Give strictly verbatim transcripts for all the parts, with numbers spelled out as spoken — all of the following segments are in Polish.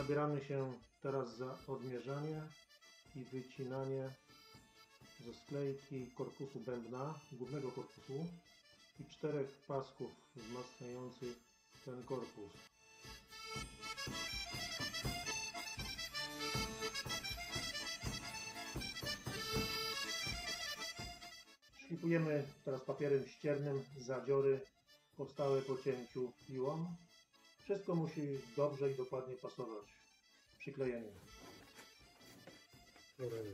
Zabieramy się teraz za odmierzanie i wycinanie ze sklejki korpusu bębna, głównego korpusu i czterech pasków wzmacniających ten korpus. Szlifujemy teraz papierem ściernym zadziory powstałe po cięciu piłą. Wszystko musi dobrze i dokładnie pasować przy klejeniu. Dobra, już.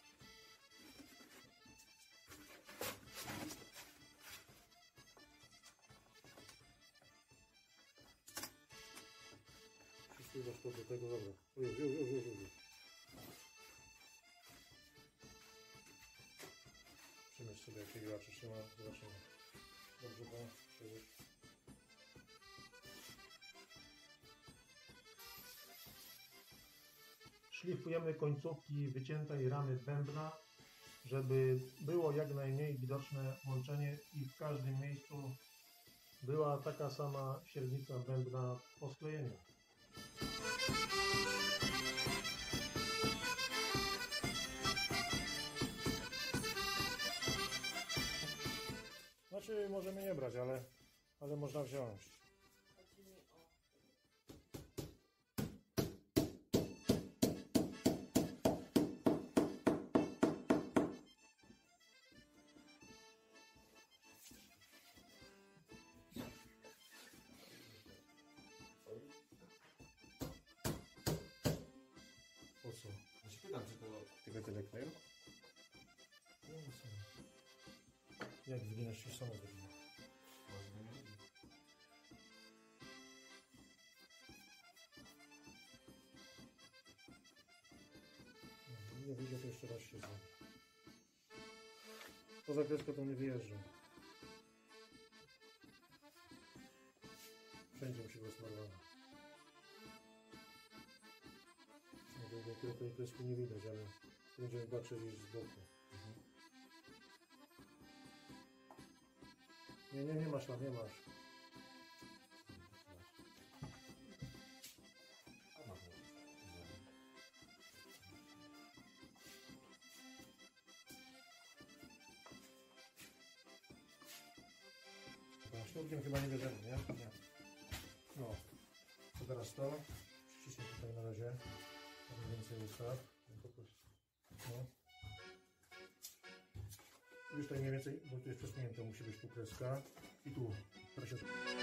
Przyszływasz to do tego, dobra. Już, już, już, już, już. Przymierz sobie, jak się graczy trzyma, zobaczymy. Dobrze, bo przejdziesz. Szlifujemy końcówki wyciętej ramy bębna, żeby było jak najmniej widoczne łączenie i w każdym miejscu była taka sama średnica bębna po sklejeniu. Znaczy możemy nie brać, ale, ale można wziąć. Po co? Ja się pytam, czy to Tylko tyle kleju? No co? Jak wyginasz się samo wygina? może nie. Nie wyjdzie, to jeszcze raz się zrobi. Poza kreską to nie wyjeżdża. Wszędzie musi być smarowana. No to tej kreski nie widać, ale będziemy patrzeć gdzieś z boku. Mhm. Nie, nie, nie masz tam, nie masz. Śrubkiem chyba nie bierzemy, nie? Nie. No. To teraz to. Przyciśnij tutaj na razie. Tam więcej ustaw. No. Już tutaj mniej więcej, bo tu jest przesunięte, musi być tu kreska. I tu. Proszę.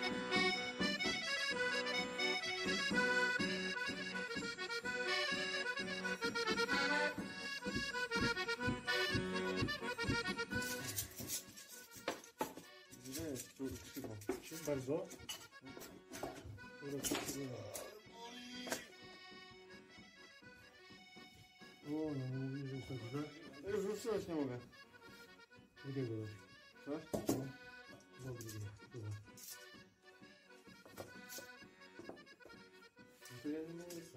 Gdzie jest tu krzywą? Bardzo. O, no nie mówię, że jest tak źle. Ja już ruszyłeś, nie mogę. Drugiego robić. Coś? No. No, drugiego. Dobra. No to ja nie mogę co.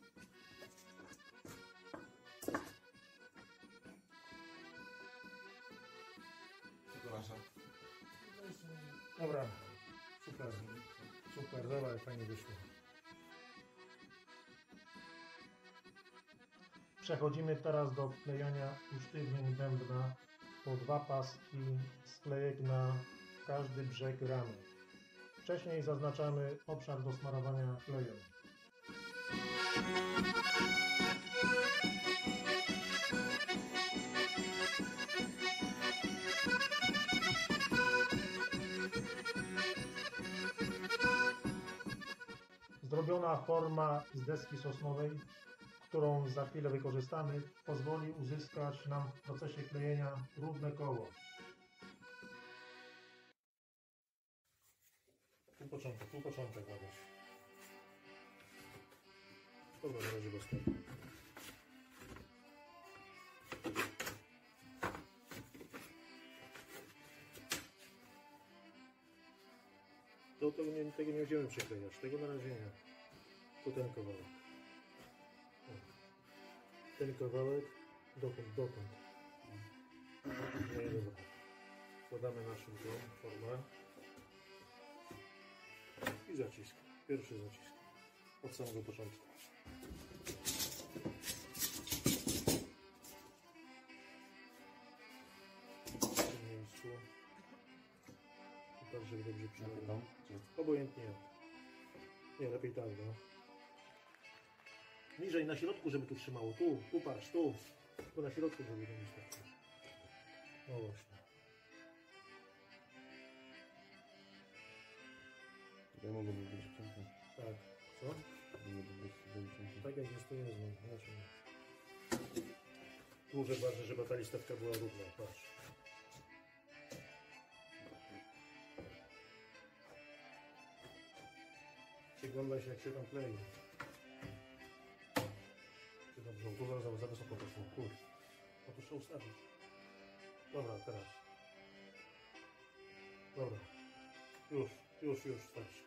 Co to nasza? Dobra. Super. Super, dobra, fajnie wyszło. Przechodzimy teraz do wklejania usztywnień bębna po dwa paski sklejek na każdy brzeg ramy. Wcześniej zaznaczamy obszar do smarowania klejem. Zrobiona forma z deski sosnowej, którą za chwilę wykorzystamy, pozwoli uzyskać nam w procesie klejenia równe koło. Tu początek, tu początek łapiesz. Dobra, na razie bez tego. To tego nie, tego nie będziemy przyklejać, tego na razie nie. Tu ten kawałek. Ten kawałek dokąd, dokąd. No i dobra. Podamy naszą tą formę i zacisk. Pierwszy zacisk. od samego początku. W tym miejscu. Tak, żeby dobrze przyległo. Obojętnie. Nie, lepiej tak, no. Niżej na środku, żeby tu trzymało. Tu, tu patrz, tu. Tu na środku, żeby to nie starczyć. No właśnie. Tutaj mogłoby być cienko. Tak. Co? Mogłoby być cienko. Tak jak jest, to jest. No. Znaczy nie. Tu, że ważne, żeby ta listewka była równa. Patrz. Przyglądaj się, jak się tam klei. Czy dobrze, tu zaraz za, za wysoko poszło. Kur. No to trzeba ustawić. Dobra, teraz. Dobra. Już, już, już, starczy.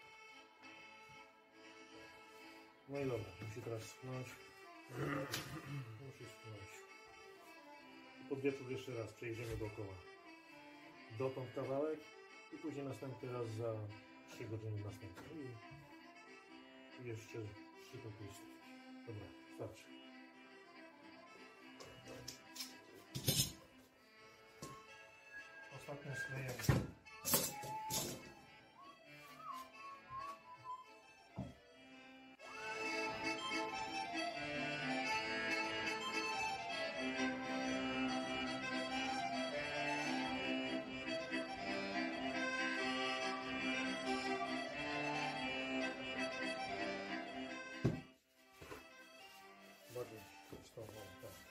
No i dobra, musi teraz schnąć. Musi schnąć. Pod wieczór jeszcze raz przejdziemy dookoła. Dotąd kawałek i później następny raz za trzy godziny następny. I jeszcze trzy listów. Dobra, starczy. Ostatnie sklejenie. Bardziej prosto, o, tak.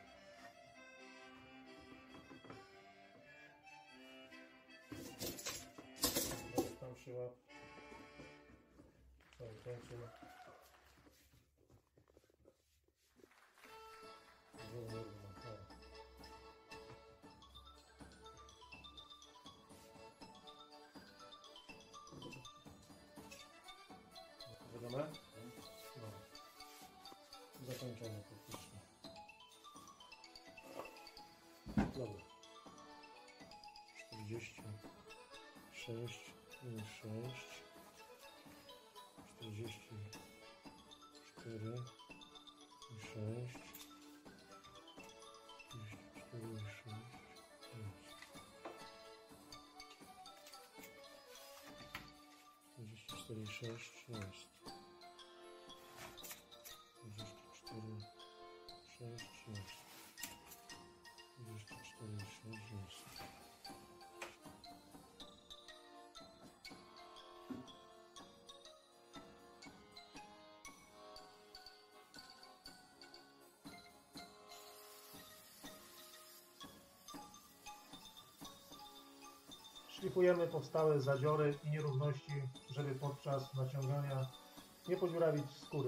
Teraz tam przyłap. Cały końcu. Równo, równo, tak. Wiadomo? No. Zakończone praktycznie. Dobra. czterdzieści sześć minus sześć. czterdzieści cztery i sześć. trzydzieści cztery i sześć. czterdzieści cztery i sześć jest. czterdzieści cztery, sześć jest. czterdzieści cztery, sześć jest. Szlifujemy powstałe zadziory i nierówności, żeby podczas naciągania nie podziurawić skóry.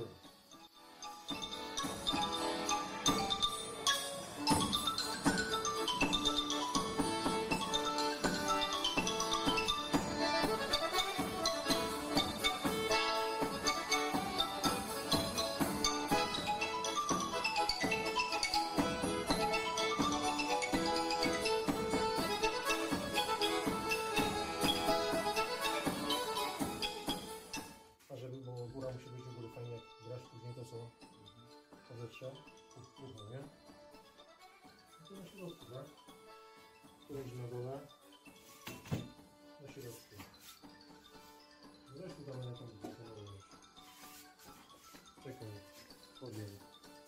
A żeby, bo góra musi być u góry fajnie, jak grasz później to co? Powietrze. Równo, nie? No to na środku, tak? Tu będzie na dole. Na środku. Weź tu damy na tą górę. Czekaj. Podjem.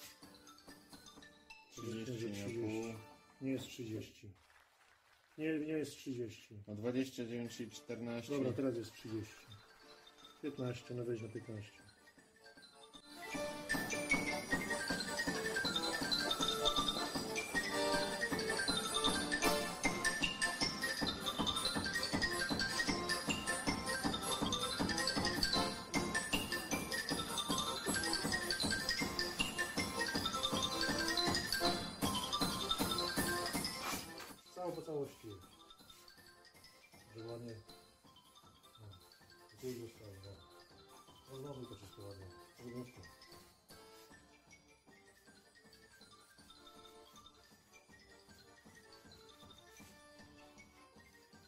trzydzieści na pół. Nie jest trzydzieści. Nie, nie jest trzydzieści. No dwadzieścia dziewięć, czyli czternaście. Dobra, teraz jest trzydzieści. piętnaście, no weź na piętnaście. Całą po całości jest. Że ładnie. No. Tu już zostało, no. No znowu to wszystko ładnie. Elegancko.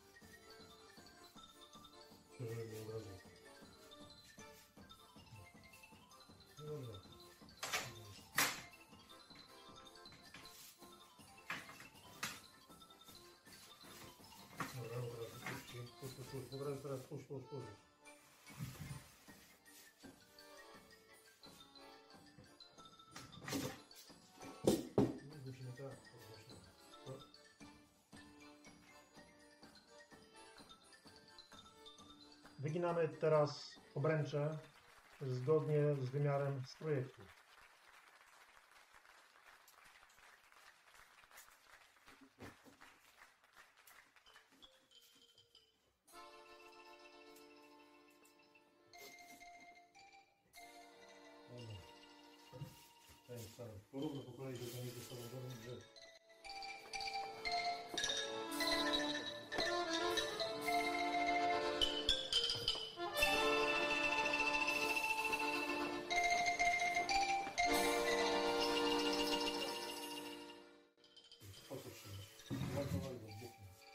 Żeby nie od razu. teraz, teraz, puść, puść, puść. Musimy tak, podnieść. No. Wyginamy teraz obręcze zgodnie z wymiarem z projektu. Dobra. Ten sam. Porówno po kolei, żeby nie zostało żadnych drzew. Po co trzymać? Bardzo ładnie, bokiem.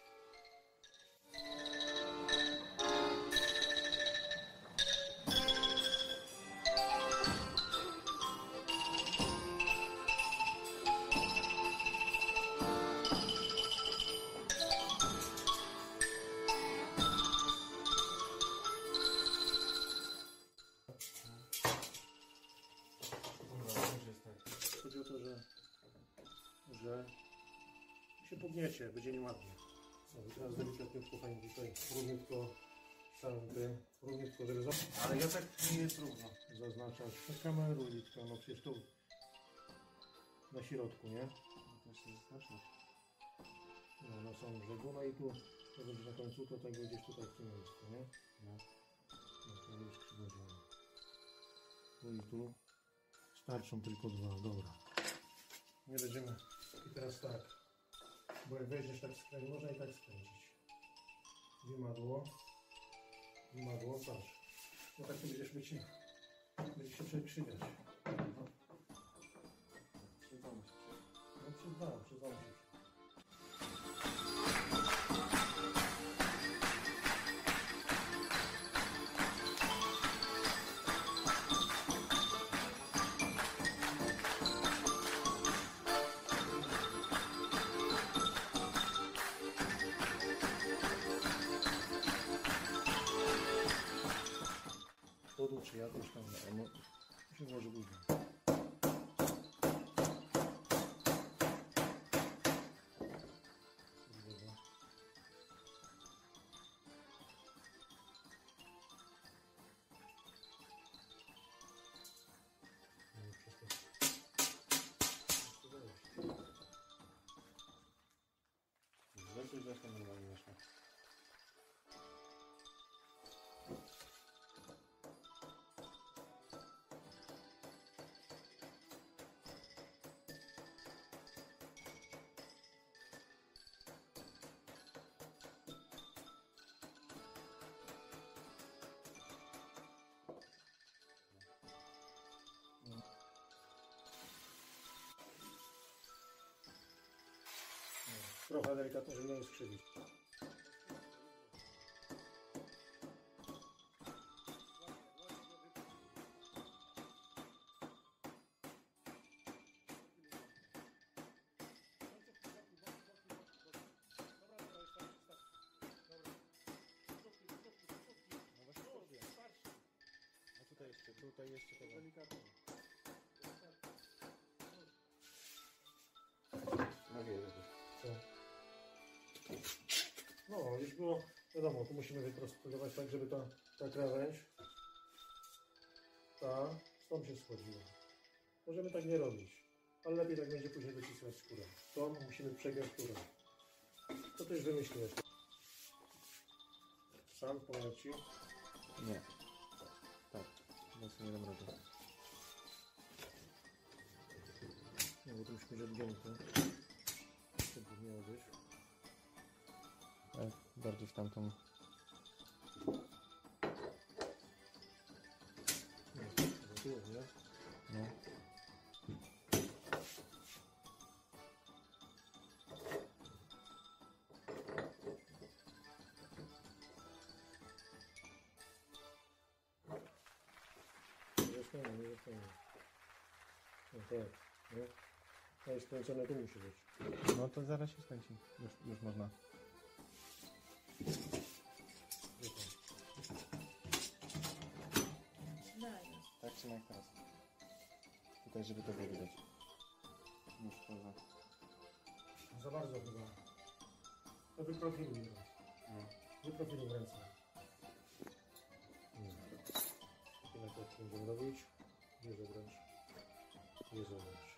Chodzi o to, że, że się pogniecie, będzie nieładnie. No i teraz delikatniutko, fajnie tutaj, równiutko, samym tym, równiutko, żeby za- Ale ja tak nie jest równo. zaznaczać. No kameruj, tylko, no przecież tu na środku, nie? No to się zaznaczyć. No na samym brzegu, no i tu, to będzie na końcu, to tego gdzieś tutaj w tym miejscu, nie? No. No to już krzywodziemy. Tu i tu. Starczą tylko dwa, dobra. Nie będziemy. I teraz tak. Bo jak weźmiesz tak skręcić, można i tak skręcić. Wymadło. Wymadło, patrz. No tak to będziesz wycinał. Będziesz się przekrzywiać. Przyznamy się. No przyznałem, przyznałem się. Tu czy jakoś tam, no, to się może później. Zresztą zresztą normalnie weszło. Trochę delikatnie, żeby nie skrzywić. A tutaj jeszcze, tutaj jeszcze tego. Delikatnie. No wiele. Co? No, już było, wiadomo, tu musimy wyprostować tak, żeby ta, ta krawędź, ta, stąd się schodziła. Możemy tak nie robić, ale lepiej tak będzie później docisnąć skórę. To musimy przegiąć skórę. To też wymyśliłeś. Sam powiem ci. Nie. Tak. Właśnie nie dam rady. Nie, bo to musi być odgięte. Tak by miało być. Tak, bardziej w tamtą. Nie, to tu, nie? No. Nie fajnie, nie fajnie. No tak, nie? A jest skręcone, tu musi być. No to zaraz się skręci. Już, już można. Wie pan. Zobaczymy jak teraz. Tutaj, żeby to było widać. Już poza. Za bardzo chyba. To wyprofiluj. No. Wyprofiluj ręce. Nie. Tyle tak będziemy robić. Nie zebrać. Nie zebrać.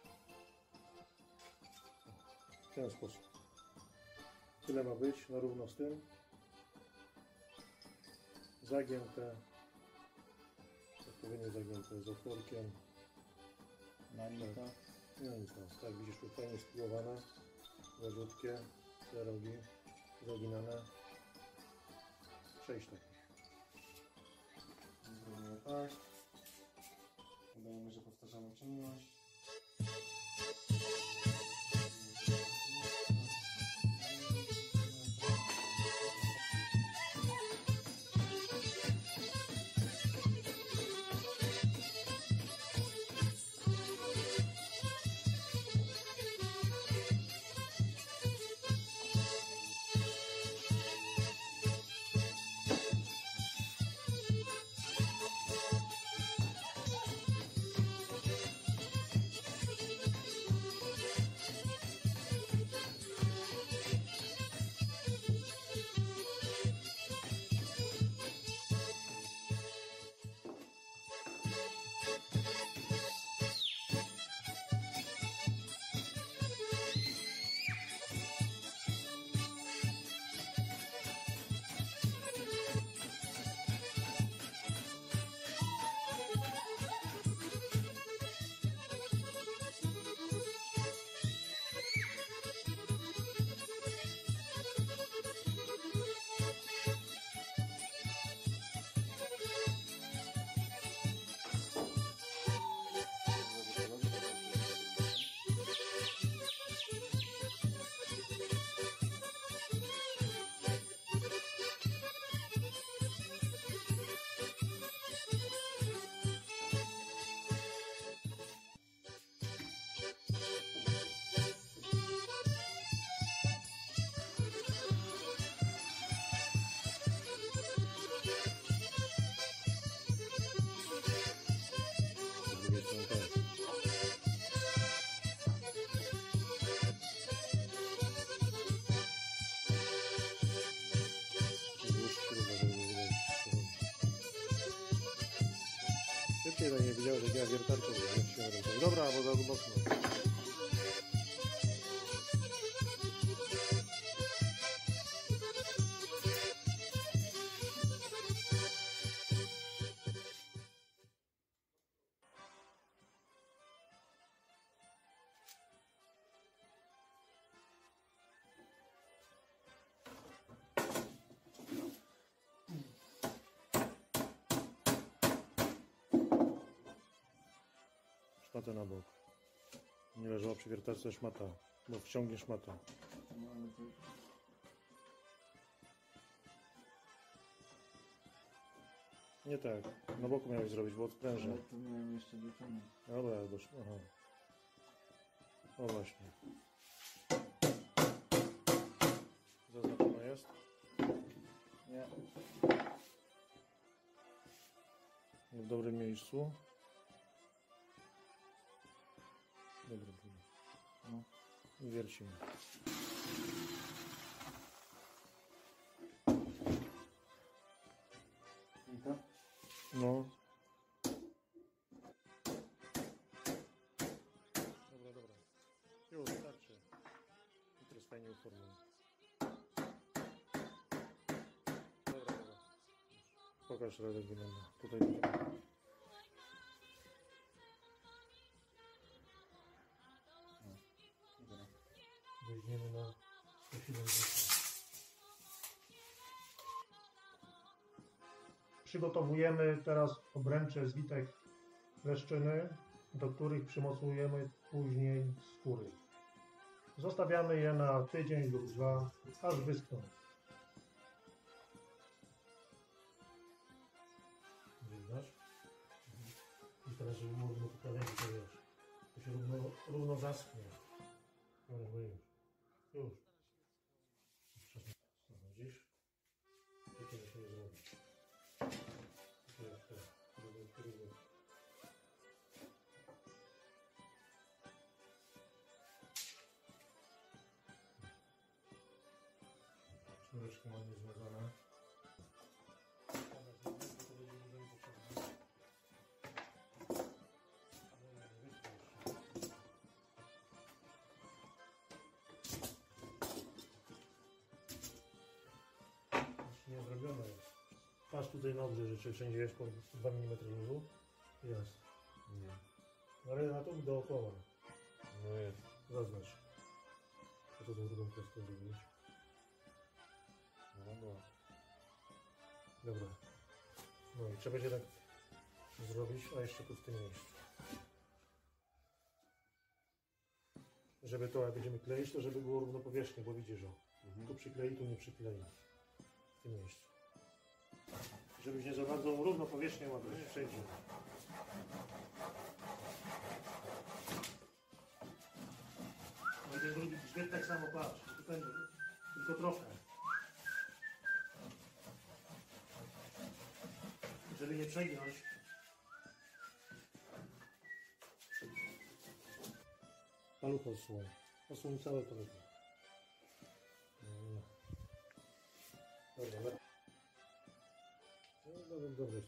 W ten sposób. Tyle ma być na równo z tym. Zagięte. Odpowiednio zagięte z otworkiem. Na linka. No nic, no. Tak widzisz, tu fajnie spływowane. Gładutkie. Te rogi. Zaginane. Sześć takich. Zrobimy tak. Udajemy, że powtarzamy czynność. Szybciej to nie widział, że ja wiertarką nie. Dobra, bo za mocno. Szmatę na bok. Nie leżała przy wiertarce szmata, bo wciągnie szmatę. No ale to... Nie tak, na boku miałeś zrobić, bo odprężę. Ale to miałem jeszcze wyciągnąć. Dobra, doszło. Aha. O właśnie. Zaznaczone jest? Nie. W dobrym miejscu. Dobry był. No. I wiercimy. Linka? No. Dobra, dobra. Już, starczy. I teraz fajnie uformuj. Dobra, dobra. Pokaż, jak wygląda. Tutaj. Dobra. Weźmiemy na sto siedemdziesiąt. Przygotowujemy teraz obręcze z witek leszczyny, do których przymocujemy później skóry. Zostawiamy je na tydzień lub dwa, aż wyschną. Widać? I teraz, żeby można to krawędzi, to wiesz, to się równo, równo zaschnie. Dobra, no już. Już. No, widzisz? I to się nie zrobi. To jest to. Równo, równo. Sznureczki ładnie związane. To będzie dużo mi potrzebne. Nie zrobione jest. Patrz tutaj na obrzeży, czy wszędzie jest po dwa milimetry luzu? Jest. Nie. Ale na to dookoła. No jest. Zaznacz. A to tą drugą kreskę zrobić. No dobra. Dobra. No i trzeba będzie tak zrobić, a jeszcze tu w tym miejscu. Żeby to, jak będziemy kleić, to żeby było równopowierzchnie, bo widzisz, że Mhm. tu przyklei, tu nie przyklei. W tym miejscu. Żebyś nie za bardzo równopowierzchnie ładnie przejdzie. No i ten drugi grzbiet tak samo patrz. Tutaj, tylko trochę. Żeby nie przegiąć. Paluch osłoń. Osłoń całe to lepiej. No. Dobra, le- no, dobra, dobra.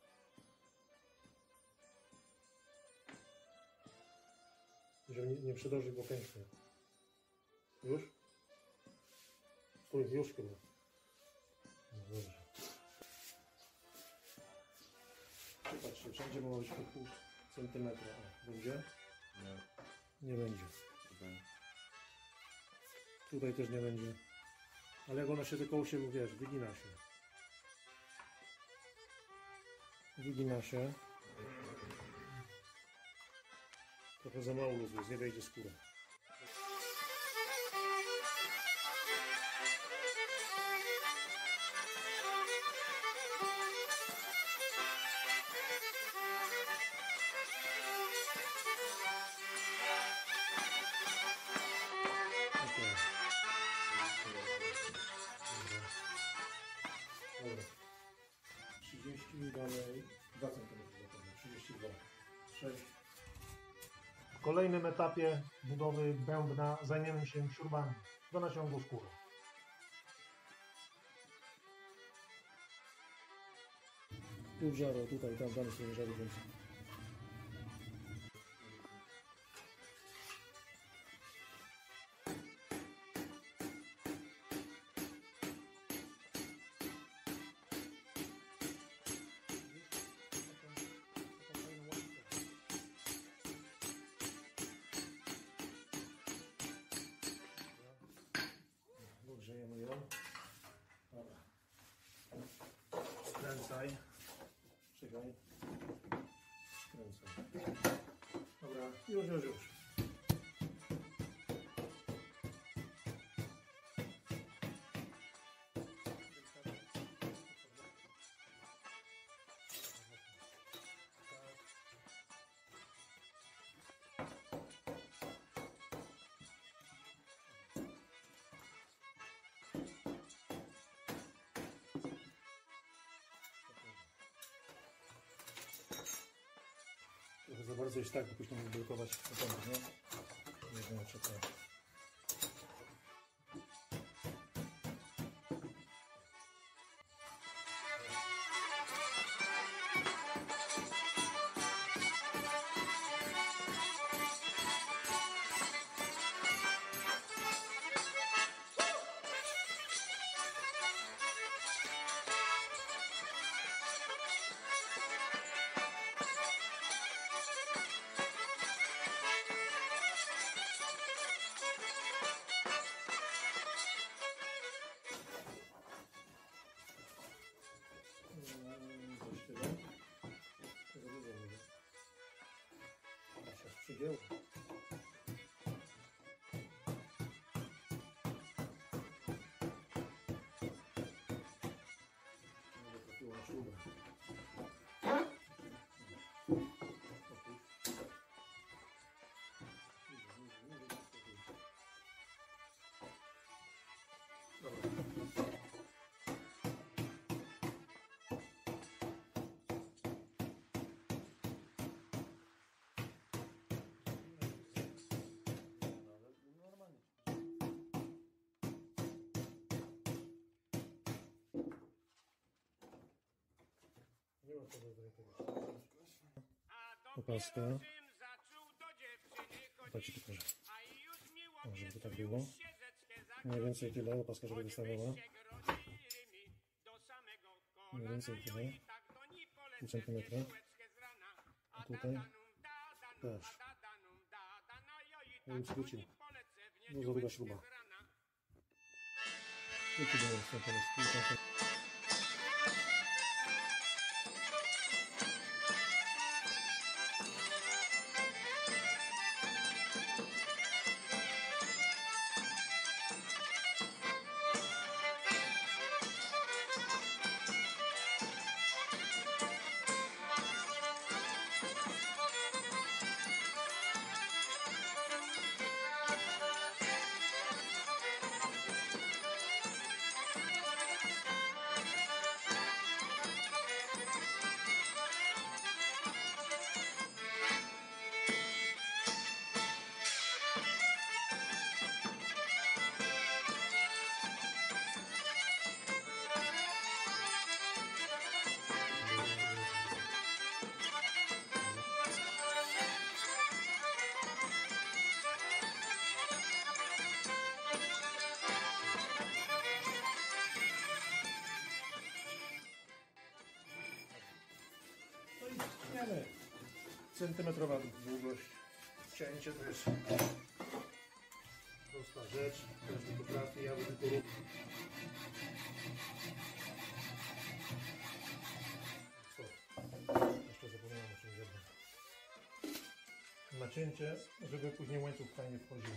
Żeby nie, nie przedożyć, bo pęknie. Już? Stój, już chyba. No dobrze. Patrzcie, wszędzie ma być po pół centymetra. O, będzie? Nie. Nie będzie. Tutaj. Tutaj też nie będzie. Ale jak ona się tylko u siebie, wiesz, wygina się. Wygina się. Trochę za mało luzu jest, nie wejdzie skóra. Okej. Dobra. Dobra. trzydzieści dalej. dwa centymetry zapewne. trzydzieści dwa. sześć. W kolejnym etapie budowy bębna zajmiemy się śrubami do naciągu skóry. Tu żaro, tutaj, tam, tam sobie żary więcej. Grzejemy ją. Dobra. Skręcaj. Czekaj. Skręcaj. Dobra, już, już, już. Trochę za bardzo jest tak, bo później nie blokować potem, nie? Nie wiem, czy to... Opaska. Tak ci pokażę. O, żeby to tak było. Mniej więcej tyle, opaska, żeby wystawała. Mniej więcej tyle. Pół centymetra. A tutaj też. Ja bym skrócił. No za długa śruba. I tu daję sobie teraz pół centymetra. Centymetrowa długość. Cięcie to jest prosta rzecz. Każdy potrafi, ja bym tylko robił. Co? Jeszcze zapomniałem o czymś jednym. Nacięcie, żeby później łańcuch fajnie wchodził.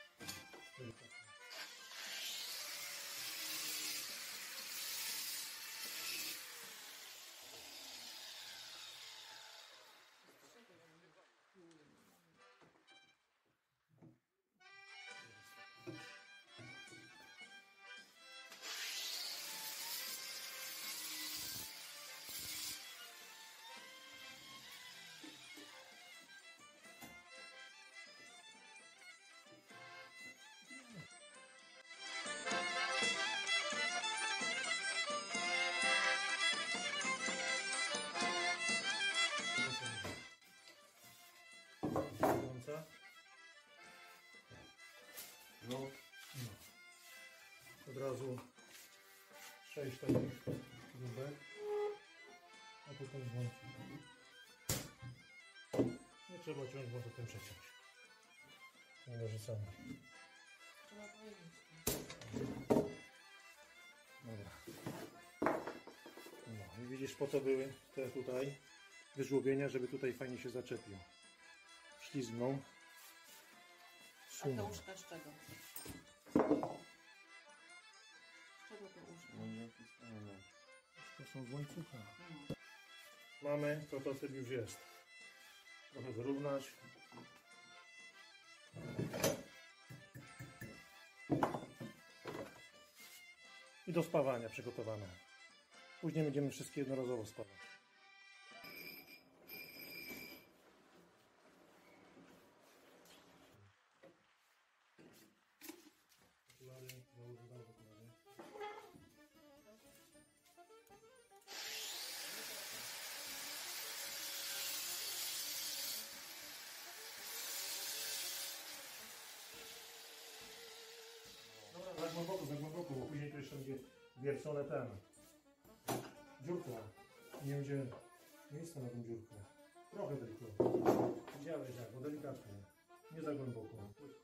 No. No. Od razu sześć takich grubek, a potem z łańcuchem. Nie trzeba ciąć, bo to tym przeciąć. Nie leży sam. Trzeba powiedzieć. Dobra. No i widzisz, po co były te tutaj wyżłobienia, żeby tutaj fajnie się zaczepił. Ślizgną. A to łóżka z czego? Z czego to łóżka? No nie napisane. To są z łańcucha. No. Mamy, prototyp już jest. Trochę wyrównać. I do spawania przygotowane. Później będziemy wszystkie jednorazowo spawać. Za głęboko, za głęboko, bo później to jeszcze będzie wiercone ten. Dziurka. Nie będzie miejsca na tą dziurkę. Trochę tylko. Widziałeś jak, bo delikatnie. Nie za głęboko.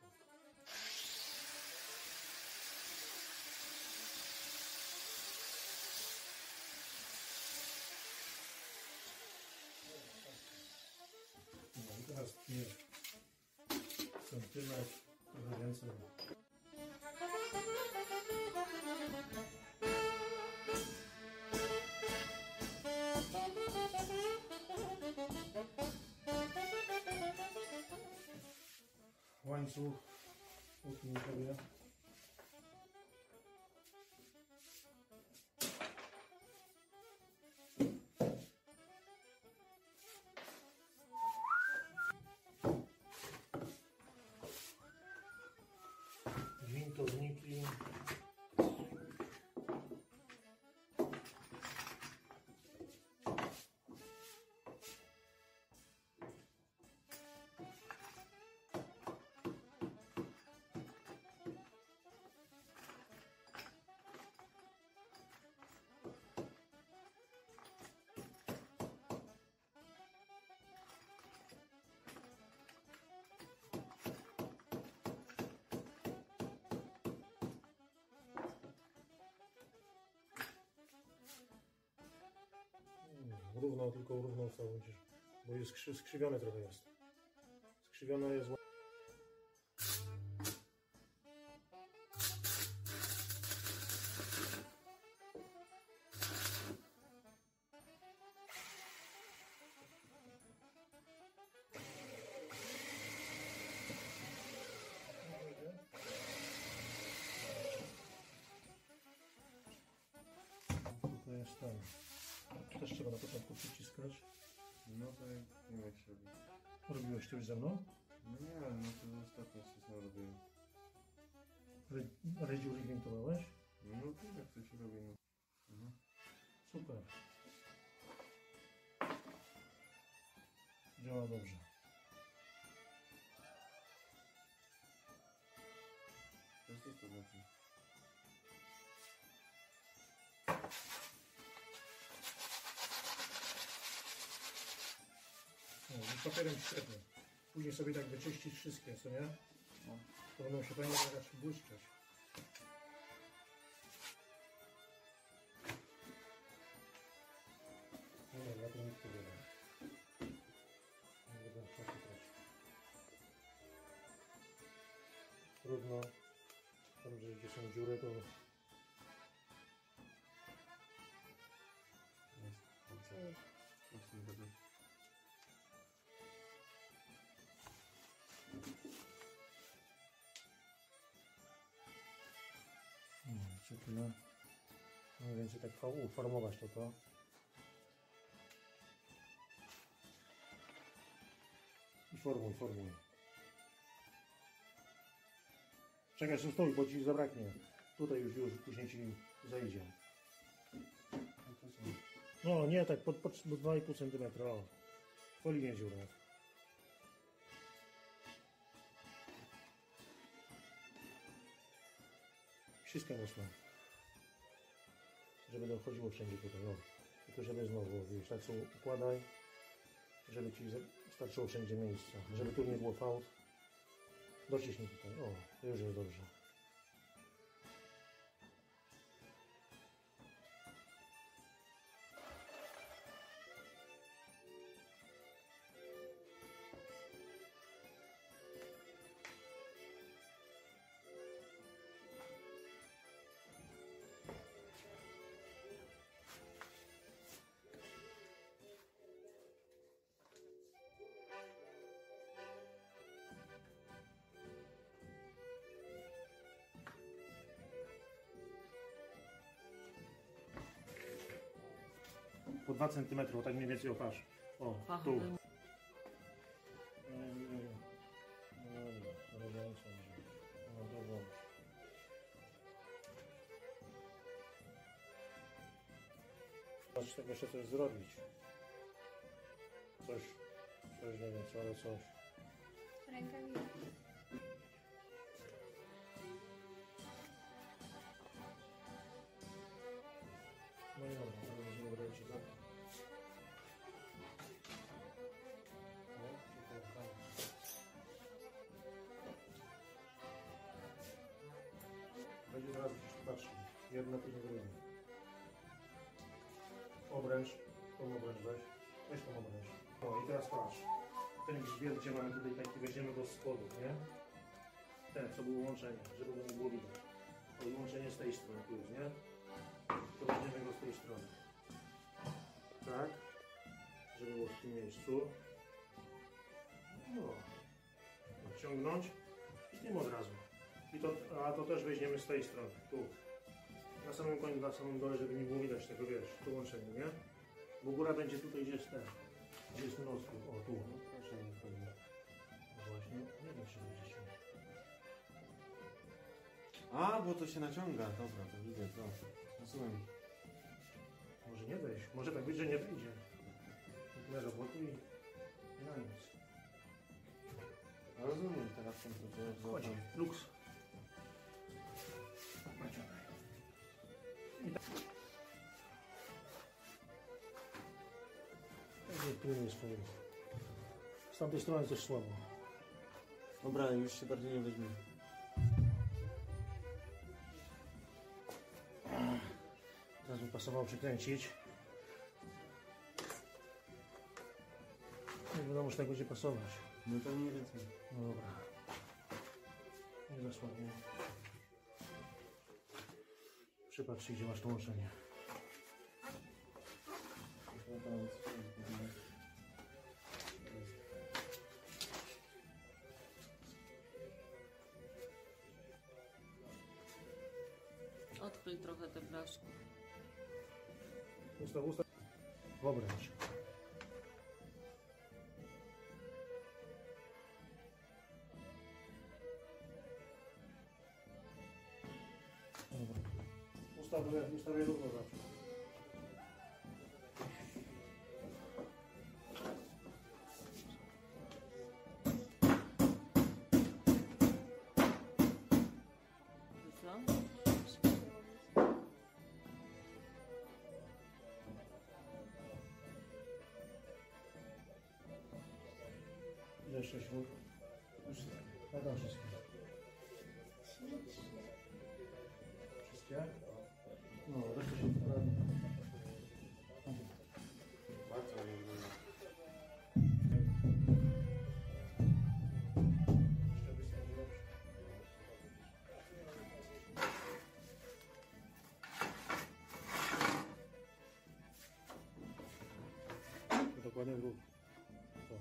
No i teraz nie centymetr, trochę więcej. Łańcuch, utnij sobie. Gwintowniki. równo, tylko równą całą będziesz, bo jest skrzy, skrzywione trochę jest. Skrzywione jest. To jest ten. Też trzeba na początku przyciskać. No to nie wiem jak się robi. Robiłeś to już ze mną? No nie, no to ostatnio się sam robiłem. Redziu orientowałeś? No to jak to się robi, no. Mhm. Super. Działa dobrze. To jest to na tym. No, z papierem świetnie. Później sobie tak wyczyścić wszystkie, co nie? No. To będą się fajnie zaraz błyszczeć. No dobra, to nic nie wiem. Nie będę czasu tracił. Trudno. Tam, że gdzie są dziury, to... Jest. Dobrze. Właśnie będę. Czy tyle? Mniej więcej tak uformować to to. I formuj, formuj. Czekaj, że stój, bo ci zabraknie. Tutaj już, już później ci zejdzie. No to są. No nie, tak pod, pod dwa i pół centymetra. O, po linie dziurę. Ściskaj mocno. Żeby dochodziło wszędzie tutaj. O. Tylko żeby znowu, wiesz, tak sobie układaj, żeby ci starczyło wszędzie miejsca. Żeby tu nie było fałd. Dociśnij tutaj. O, to już jest dobrze. Po dwa centymetry, tak mniej więcej opatrz. O, Pachę tu. wyjmę. Nie, nie, nie. No dobra, elegancko. No to dobrze. Patrz, tego jeszcze coś zrobić. Coś, coś nie wiem co, ale coś. Rękawiczki. No i dobra, to będziemy robić i tak. No, super, będzie teraz gdzieś patrzył. Jedna, później druga. Obręcz, tą obręcz weź. Weź tą obręcz. O i teraz patrz. Ten grzbiet, gdzie mamy tutaj taki, weźmiemy go z spodu, nie? Ten, co było łączenie, żeby go nie było widać. To łączenie z tej strony tu jest, nie? To weźmiemy go z tej strony. Tak. Żeby było w tym miejscu. No. Odciągnąć i z tym od razu. I to, a to też weźmiemy z tej strony, tu. Na samym końcu, na samym dole, żeby nie było widać tego, wiesz, tu łączenie, nie? Bo góra będzie tutaj, gdzie jest ten. Gdzie jest nos, tu. O, tu. No proszę, nie chodzi. No właśnie, nie wiem, czy będzie się. A, bo to się naciąga. Dobra, to widzę, to. Rozumiem. Może nie wejść, może tak być, że nie wyjdzie. Tyle roboty i i na nic. Rozumiem, teraz ten to Chodź, złapam. luks. Naciągaj. I tak. Nie, tu nie jest fajnie. Z tamtej strony też słabo. Dobra, już się bardziej nie weźmie. Teraz by pasowało przykręcić. Wiadomo, że tak będzie pasować. No to mniej więcej. No dobra. Nie za słabnie. Przypatrz się, gdzie masz to łączenie. Odpyl trochę te blaszki. Ustaw, ustaw. Obręcz. Dobra. Ustawię, ustawię równo zawsze. Co? Ile jeszcze śrub? Ja dam wszystkie. Wszystkie? No, resztę się poprawi. Bardzo nie wygląda. Jeszcze wystarczy lepsze. Dokładnie w ruch. To.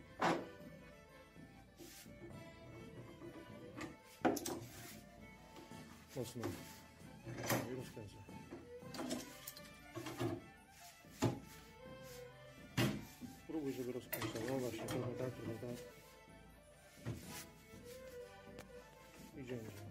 Mocno. I rozkręcę. Spróbuj, żeby rozkręcał. No właśnie, trochę tak, trochę tak. Idzie, idzie.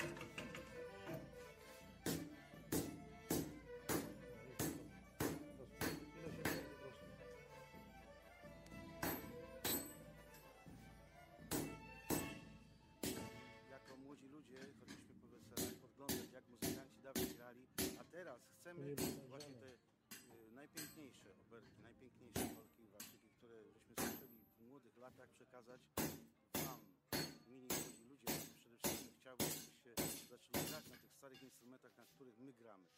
Jako młodzi ludzie chodziliśmy po weselach podglądać, jak muzykanci dawniej grali, a teraz chcemy właśnie te y, najpiękniejsze oberki, najpiękniejsze polki i walczyki, które żeśmy słyszeli w młodych latach, przekazać wam, mili młodzi ludzie. Przede wszystkim chciałbym, żebyście zaczęli grać na tych starych instrumentach, na których my gramy.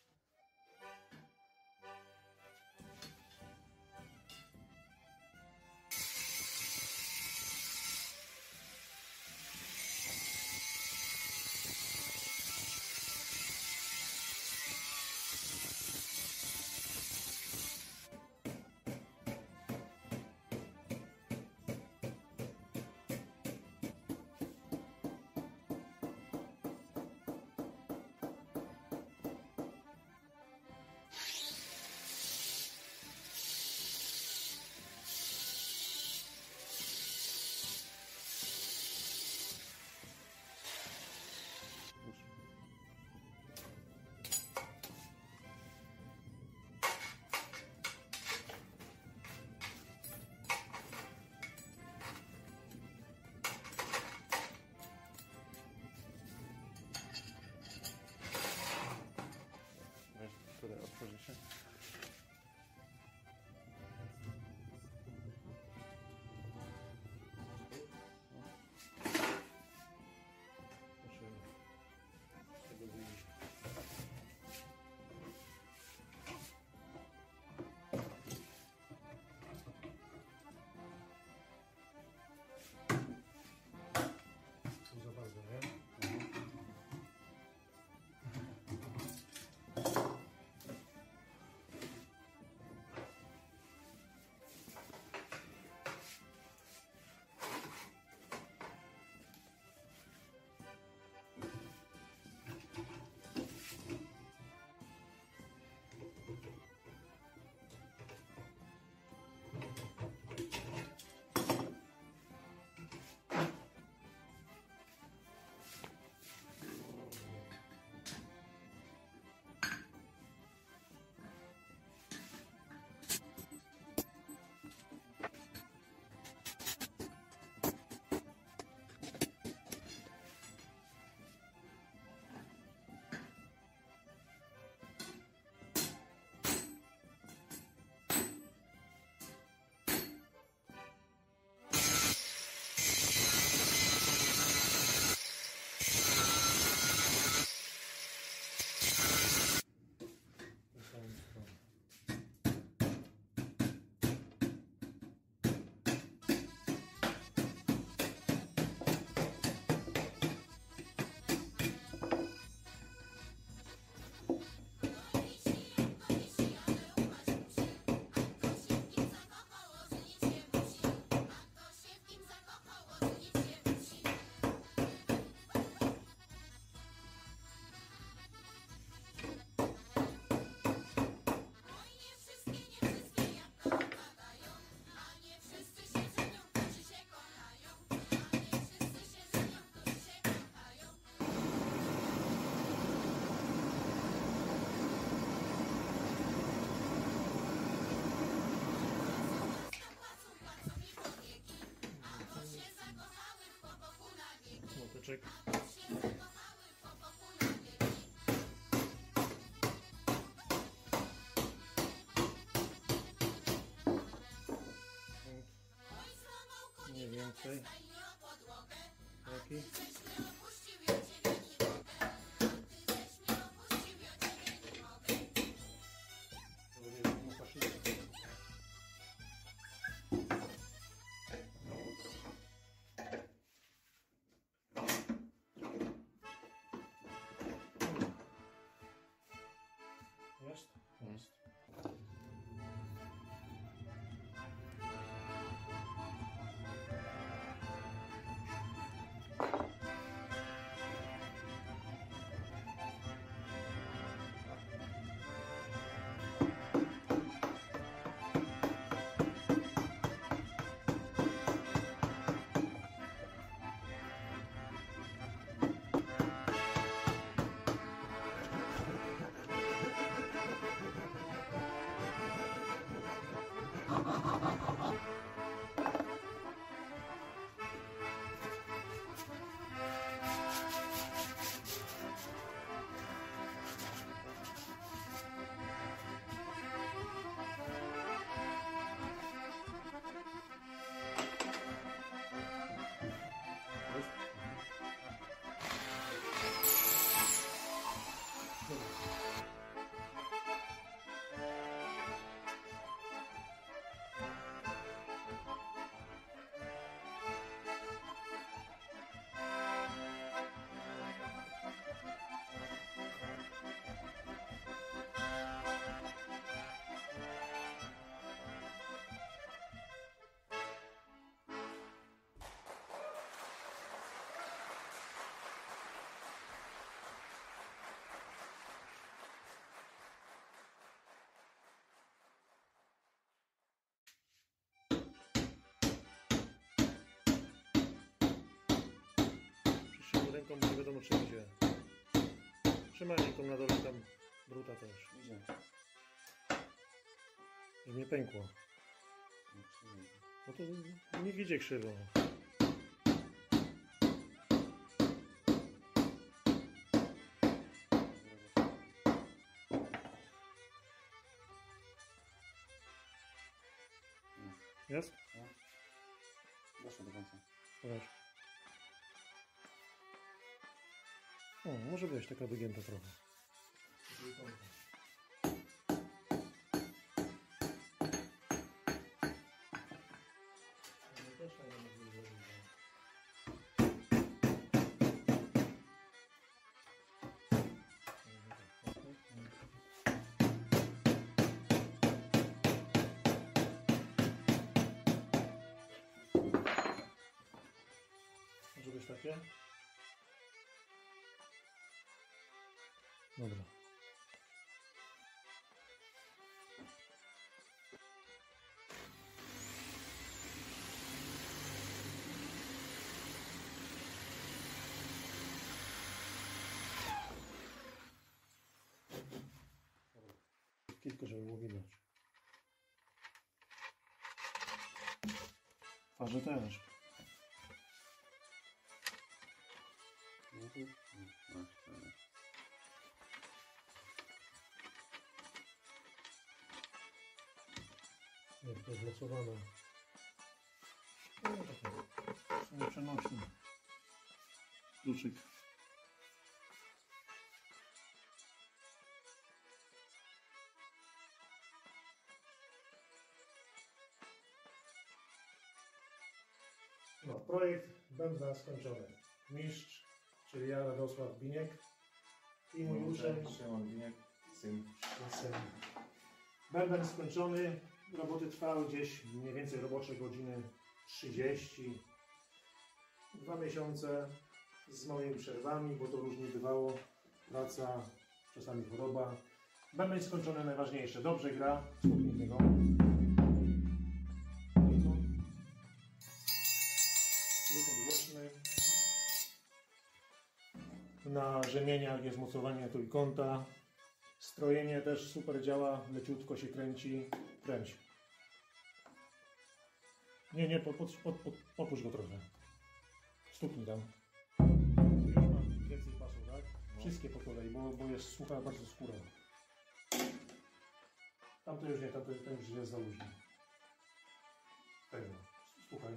Druczek. Mniej więcej. Taki. Jest? Jest. Przytrzymaj ręką, bo nie wiadomo czy idzie. Trzymaj ręką na dole, tam druta też. Idzie. Żeby nie pękło. No to niech idzie krzywo. Jest? Doszło do końca. Pokaż. O, może być taka wygięta trochę. Może być takie? Dobra. Kilka, żeby było widać. Twarze też. No to... No, tak. Jak to jest mocowane. No takie. Nie przenośny. Kluczyk. No, projekt bębna skończony. Mistrz, czyli ja, Radosław Biniek i mój uczeń Szymon Biniek, syn. syn. Bęben skończony. Roboty trwały gdzieś mniej więcej robocze godziny trzydzieści. Dwa miesiące z małymi przerwami, bo to różnie bywało. Praca, czasami choroba. Bęben skończony, najważniejsze. Dobrze gra. Stopnij tego. Trójkąt głośny. Na rzemieniach jest mocowanie trójkąta. Strojenie też super działa, leciutko się kręci. Kręć. Nie, nie, pod, pod, pod, pod, podpuść go trochę. Stuknij tam. wszystkie po kolei, bo, bo jest sucha bardzo skóra. Tamto już nie, tamto ten już jest za luźny. Pewno. Słuchaj.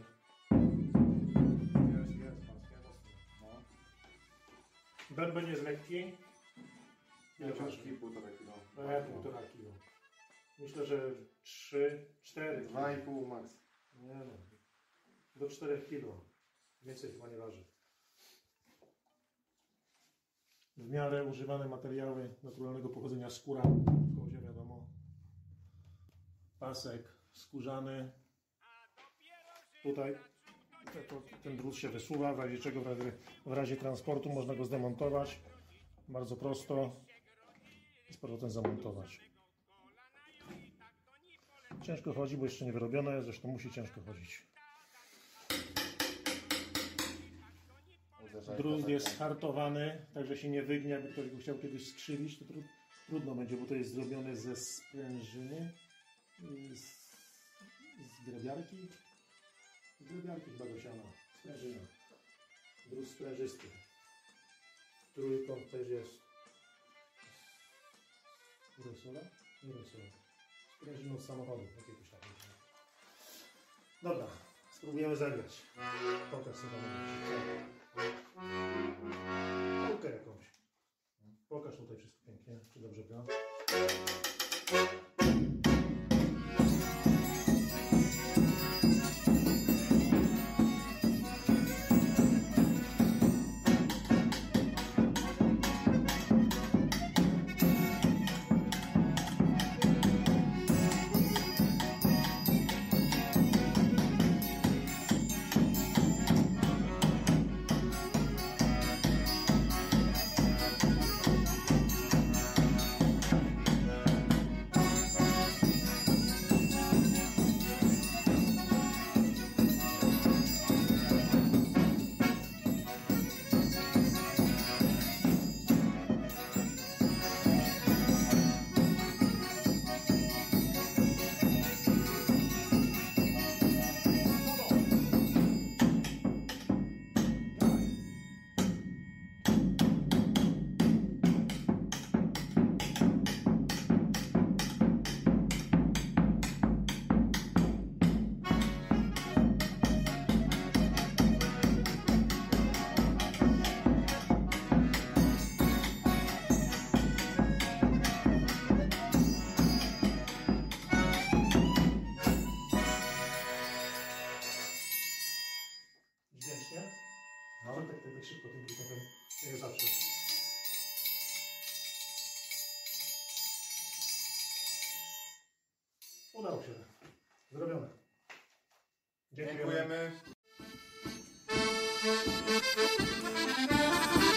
Jest, jest, mocno, mocno. No. Bęben jest lekki. Ile waży? Ciężki, półtora kilo. No ja półtora kilo. Myślę, że trzy, cztery. Dwa i pół max. Nie no. Do czterech kilo. Więcej chyba nie waży. W miarę używane materiały naturalnego pochodzenia, skóra, kozie wiadomo. Pasek skórzany. Tutaj to, to, ten drut się wysuwa, w razie czego, w razie, w razie transportu można go zdemontować. Bardzo prosto. I z powrotem zamontować. Ciężko chodzi, bo jeszcze nie wyrobione, zresztą musi ciężko chodzić. Drut jest hartowany, także się nie wygnie. Jakby ktoś go chciał kiedyś skrzywić, to trud, trudno będzie, bo to jest zrobione ze sprężyny, z, z grabiarki. Z grabiarki chyba do siana. Sprężyna. Drut sprężysty. Trójkąt też jest. Resola? Nie resola. Sprężyną z samochodu. Jakiegoś tam. Dobra, spróbujemy zagrać. Pokaż sobie Półkę jakąś. Pokaż tutaj wszystko pięknie, czy dobrze gra. Wdzięcznie. No, tak, tak, tak szybko tym drutem nie zawsze. Udało się. Zrobione. Dziękujemy. Dziękujemy.